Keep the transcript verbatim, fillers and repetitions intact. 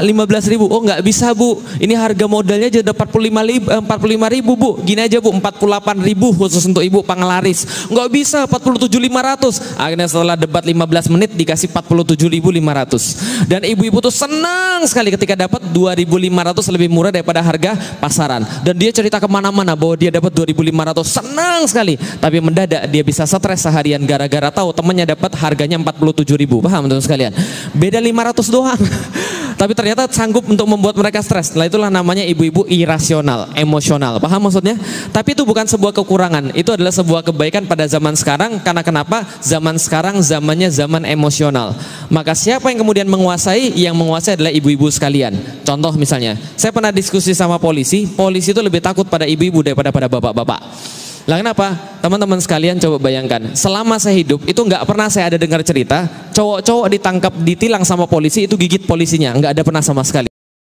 lima belas ribu. Oh nggak bisa bu, ini harga modalnya aja empat puluh lima ribu bu. Gini aja bu, empat puluh delapan ribu khusus untuk ibu penglaris. Nggak bisa, empat puluh tujuh ribu lima ratus. Akhirnya setelah debat lima belas menit dikasih empat puluh tujuh ribu lima ratus. Dan ibu-ibu tuh senang sekali ketika dapat dua ribu lima ratus lebih murah daripada harga pasaran. Dan dia cerita kemana-mana bahwa dia dapat dua ribu lima ratus, senang sekali. Tapi mendadak dia bisa stres seharian gara-gara tahu temannya dapat harganya empat puluh tujuh ribu. Paham teman sekalian? Beda lima ratus doang. Tapi ternyata sanggup untuk membuat mereka stres. Nah itulah namanya ibu-ibu irasional, emosional. Paham maksudnya? Tapi itu bukan sebuah kekurangan. Itu adalah sebuah kebaikan pada zaman sekarang. Karena kenapa? Zaman sekarang zamannya zaman emosional. Maka siapa yang kemudian menguasai? Yang menguasai adalah ibu-ibu sekalian. Contoh misalnya, saya pernah diskusi sama polisi. Polisi itu lebih takut pada ibu-ibu daripada pada bapak-bapak. Lah kenapa? Teman-teman sekalian coba bayangkan, selama saya hidup itu nggak pernah saya ada dengar cerita cowok-cowok ditangkap ditilang sama polisi itu gigit polisinya, nggak ada pernah sama sekali.